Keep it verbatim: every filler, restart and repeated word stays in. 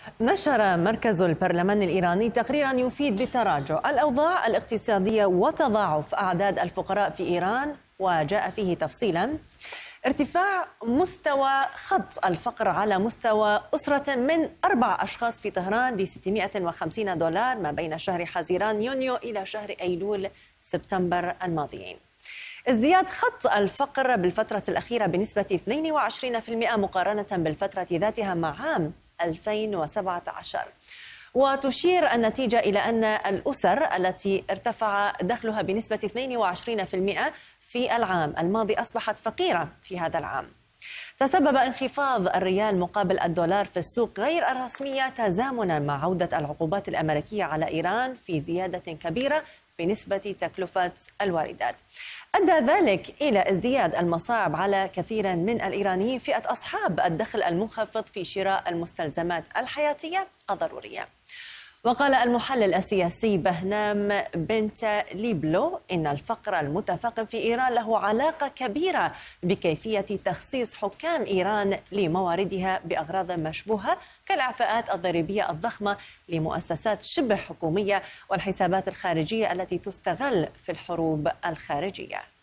نشر مركز البرلمان الإيراني تقريرا يفيد بتراجع الأوضاع الاقتصادية وتضاعف أعداد الفقراء في إيران، وجاء فيه تفصيلا ارتفاع مستوى خط الفقر على مستوى أسرة من أربع أشخاص في طهران ل ستمائة وخمسين دولار ما بين شهر حزيران يونيو إلى شهر أيلول سبتمبر الماضيين. ازدياد خط الفقر بالفترة الأخيرة بنسبة اثنين وعشرين بالمئة مقارنة بالفترة ذاتها مع عام ألفين وسبعة عشر. وتشير النتيجة إلى أن الأسر التي ارتفع دخلها بنسبة اثنين وعشرين بالمئة في العام الماضي أصبحت فقيرة في هذا العام. تسبب انخفاض الريال مقابل الدولار في السوق غير الرسمية تزامنا مع عودة العقوبات الأمريكية على إيران في زيادة كبيرة بنسبة تكلفة الواردات. أدى ذلك إلى ازدياد المصاعب على كثير من الإيرانيين فئة أصحاب الدخل المنخفض في شراء المستلزمات الحياتية الضرورية. وقال المحلل السياسي بهنام بنت ليبلو إن الفقر المتفاقم في إيران له علاقة كبيرة بكيفية تخصيص حكام إيران لمواردها بأغراض مشبوهة كالإعفاءات الضريبية الضخمة لمؤسسات شبه حكومية والحسابات الخارجية التي تستغل في الحروب الخارجية.